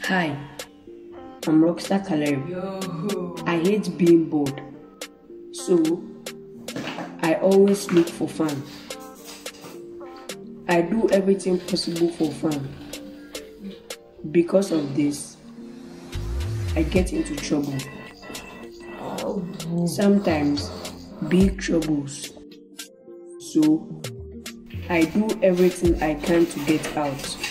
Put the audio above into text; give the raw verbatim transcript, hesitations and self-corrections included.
Hi, I'm Rockstar Kalerb. I hate being bored, so I always look for fun. I do everything possible for fun. Because of this, I get into trouble. Sometimes big troubles. So I do everything I can to get out.